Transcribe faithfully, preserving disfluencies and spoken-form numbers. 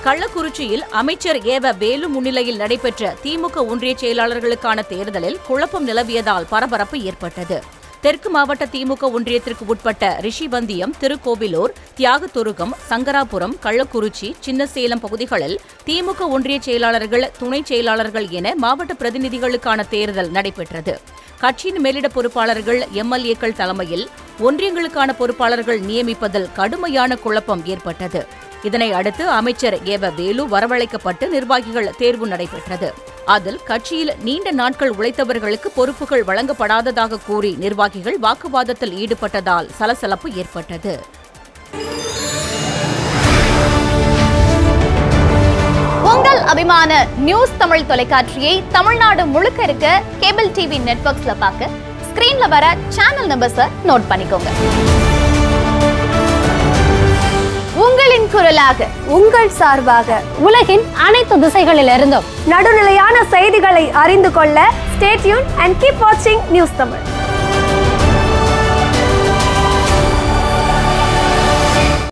கள்ளக்குறிச்சியில் அமைச்சர் ஏவ வேலு முன்னிலையில் நடைபெற்ற திமுக ஒன்றிய செயலாளர்களுக்கான தேர்தலில் குழப்பம் நிலவியதால் பரபரப்பு ஏற்பட்டது. தெற்கு மாவட்ட திமுக ஒன்றியத்திற்கு உட்பட்ட ரிஷிவந்தியம், திருக்கோவிலூர், தியாகதுருகம், சங்கராபுரம், கள்ளக்குறிச்சி, சின்னசேலம் பகுதிகளில் திமுக ஒன்றிய செயலாளர்கள், துணை செயலாளர்கள் என மாவட்ட பிரதிநிதிகளுக்கான தேர்தல் நடைபெற்றது. கட்சியின் மேலிட பொறுப்பாளர்கள், எம்எல்ஏக்கள் தலைமையில் ஒன்றியங்களுக்கான பொறுப்பாளர்கள் நியமிப்பதில் கடுமையான குழப்பம் ஏற்பட்டது. இதனை அடுத்து அமைச்சர் ஏவ வேலு வரவழைக்கப்பட்டு நிர்வாகிகள் தேர்வு நடைபெற்றது. அதில் கட்சியில் நீண்ட நாட்கள் உழைத்தவர்களுக்கு பொறுப்புகள் வழங்கப்படாததாக கூறி நிர்வாகிகள் வாக்குவாதத்தில் ஈடுபட்டதால் சலசலப்பு ஏற்பட்டது. உங்கள் அபிமான நியூஸ் தமிழ் தொலைக்காட்சியை தமிழ்நாடு முழுக்க இருக்க கேபிள் டிவி நெட்வொர்க்ஸ்ல பார்க்க ஸ்கிரீன்ல வர சேனல் நம்பர்ஸை நோட் பண்ணிக்கோங்க. உங்களின் குரலாக, உங்கள் சார்பாக, உலகின் அனைத்து திசைகளிலிருந்தும் நடுநிலையான செய்திகளை அறிந்து கொள்ள ஸ்டே டியூன் அண்ட் கீப் வாட்சிங் நியூஸ் தமிழ்.